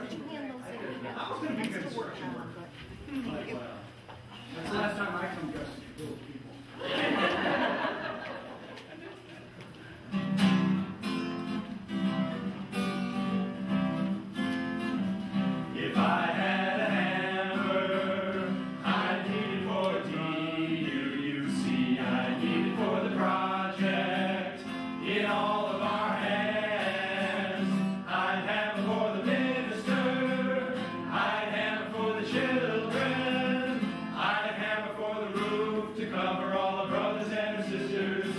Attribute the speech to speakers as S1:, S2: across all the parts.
S1: two handles that we got next to work on, but.
S2: That's the last time I come dressed as little people.
S3: If I had a hammer, I'd need it for DUUC. I'd need it for the project in all of our hands. I'd hammer for the minister. I'd hammer for the children. I'd hammer for the roof to cover all our brothers and sisters.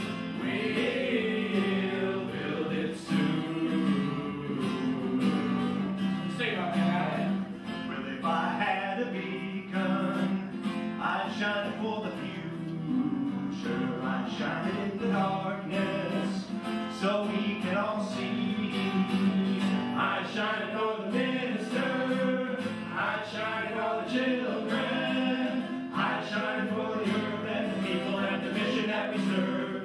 S3: We'll build it soon.
S2: Sing about that.
S3: Well, if I had a beacon, I'd shine it for the future. I'd shine it in the darkness so we can all see. I'd shine it for the minister. I'd shine it for the children. I'd shine it for the earth and the people and the mission that we serve.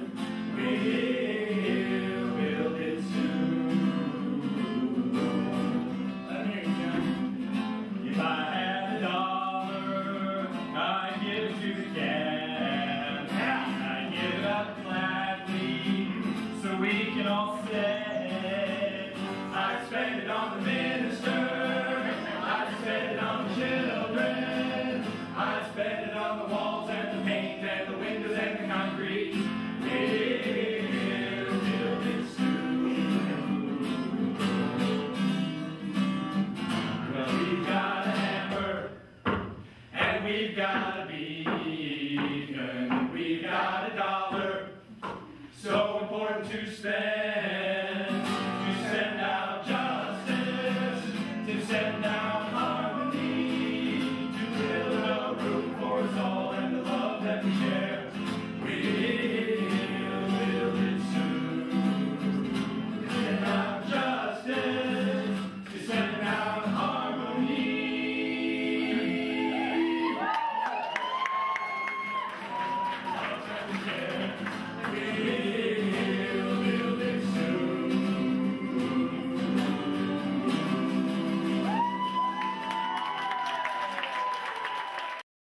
S3: We'll build it soon.
S2: Let me hear you, John.
S3: If I had $1, I'd give it to the camp. I'd give it up gladly so we can all say. I'd spend it on the minister. I'd spend it on the children. I'd spend it on the walls and the paint and the windows and the concrete. We'll build it soon. Well, we've got a hammer and we've got a beat.